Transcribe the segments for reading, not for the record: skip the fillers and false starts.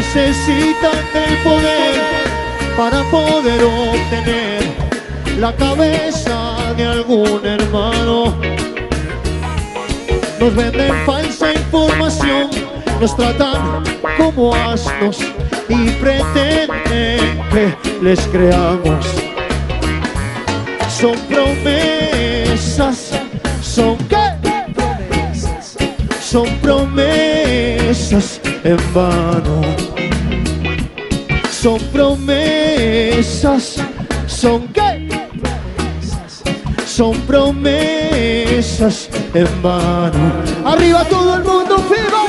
necesitan del poder para poder obtener la cabeza de algún hermano. Nos venden falsa información, nos tratan como asnos y pretenden que les creamos. Son promesas, ¿son qué? Son promesas en vano. Son promesas, ¿son qué? Son promesas en vano. Arriba todo el mundo, viva.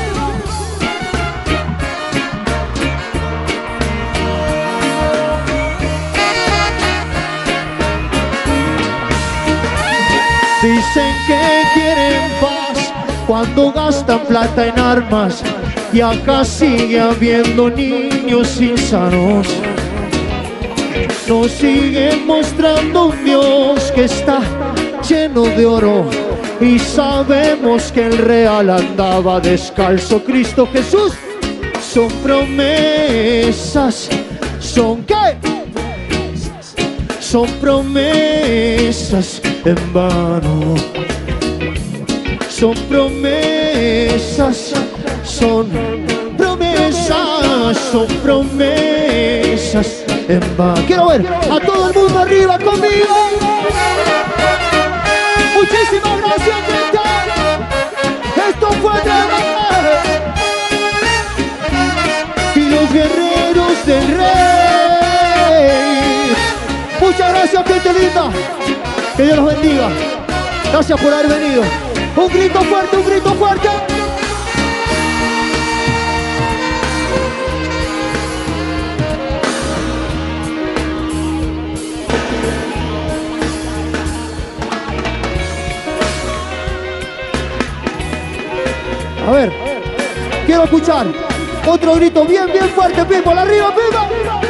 Dicen que quieren paz cuando gastan plata en armas, y acá sigue habiendo niños insanos. Nos siguen mostrando un Dios que está lleno de oro, y sabemos que el real andaba descalzo. Cristo Jesús. Son promesas, ¿son qué? Son promesas en vano. Son promesas, son promesas, son promesas en vano. Quiero ver a todo el mundo arriba conmigo. Muchísimas gracias, gente. Esto fue tremendo. Y los guerreros del rey. Muchas gracias, gente linda. Que Dios los bendiga. Gracias por haber venido. Un grito fuerte, un grito fuerte. A ver, quiero escuchar otro grito bien, bien fuerte, people. Arriba, people.